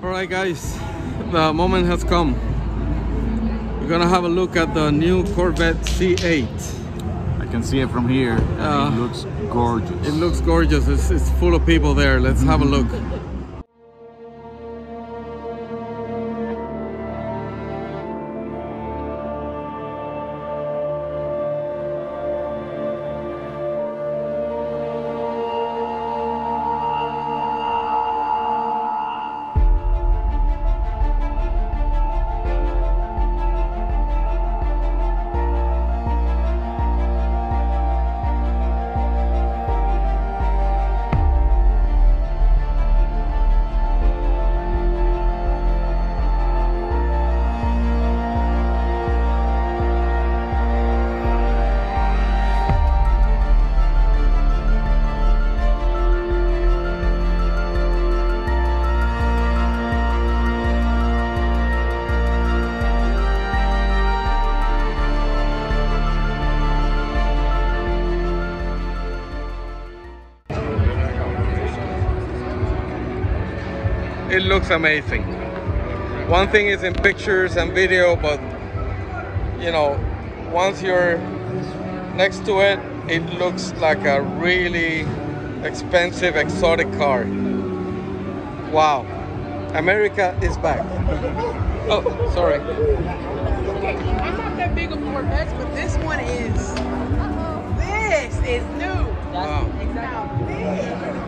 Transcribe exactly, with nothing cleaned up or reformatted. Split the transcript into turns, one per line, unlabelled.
Alright guys, the moment has come. We're gonna have a look at the new Corvette C eight.
I can see it from here, and uh, it looks gorgeous.
It looks gorgeous. It's, it's full of people there. Let's have a look. It looks amazing. One thing is in pictures and video, but you know, once you're next to it, it looks like a really expensive, exotic car. Wow. America is back. Oh, sorry.
Okay, I'm not that big of Corvettes, but this one is. This is new.
Wow.
Now this